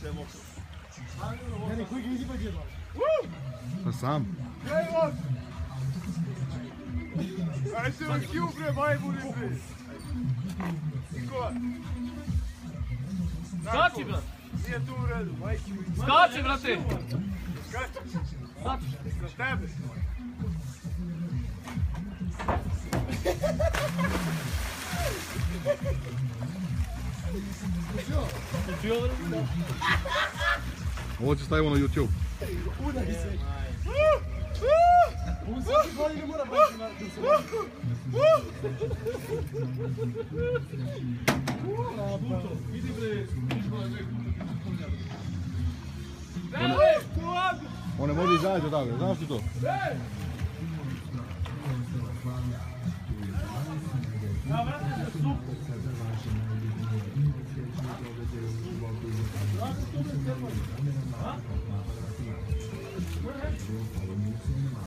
Jani, koji ga izima djeba? Pa sam. Aj se on kju bre, majbuni bre. Nikola. Skači, brat! Nije tu u redu, majke. Skači, brate! Skači. Skači! Za tebe. Ovo će stavimo na YouTube. Udaj se. On svaki godine mora baći na Idi bre! On ne može izaći odavde, znaš ti to? Ja, brate, super!